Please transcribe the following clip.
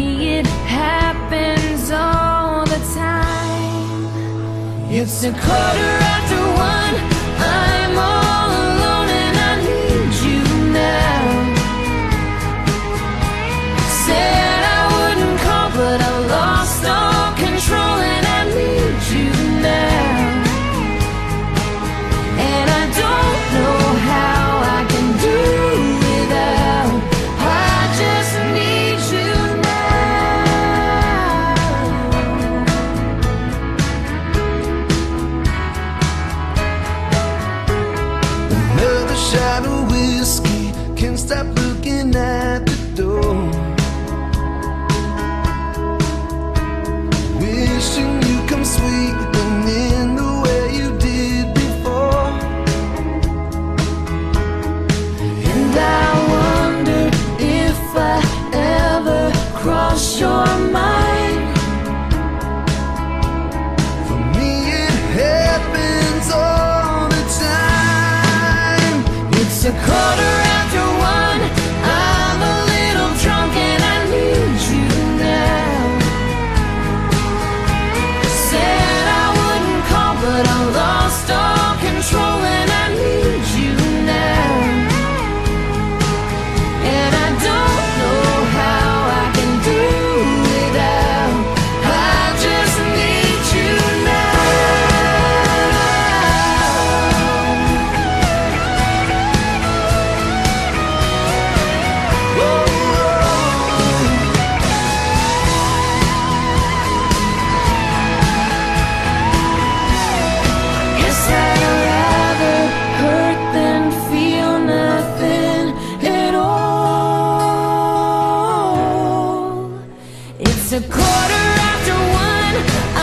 me it happens all the time. It's a quarter after one, I'm all alone and I need you now. Said I wouldn't call, but I lost all control and I need you now. And I don't know how I can do without. I just need you now. Another shot of whiskey, can't stop looking at the door. Wishing you come sweeping in the way you did before. And I wonder if I ever cross your mind. For me it happens all the time. It's a quarter after one, I'm a little drunk and I need you now. Said I wouldn't call, but I lost all control and I need you now. And I don't know how I can do without. I just need you now. Guess I'd rather hurt than feel nothing at all. It's a quarter after one,